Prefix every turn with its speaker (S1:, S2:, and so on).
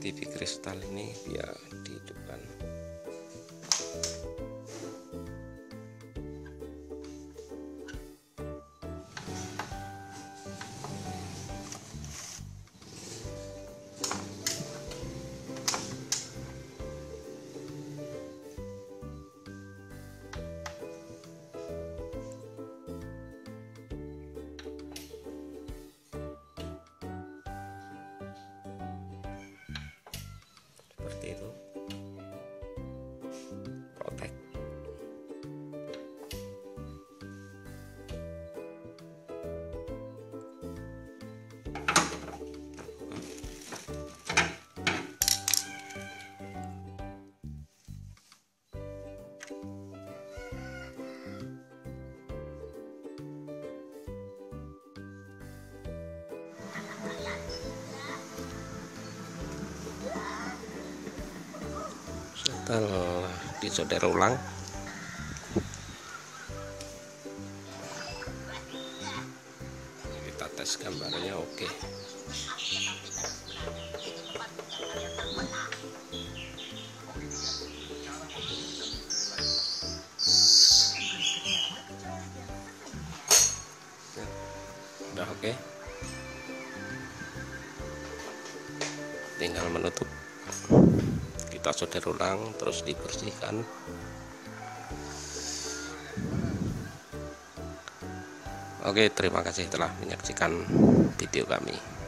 S1: TV kristal ini biar dihidupkan. Seperti itu, protek. Setelah disolder ulang, kita tes gambarnya. Oke. Udah oke. Tinggal menutup. Kita solder ulang, terus dibersihkan. Oke, terima kasih telah menyaksikan video kami.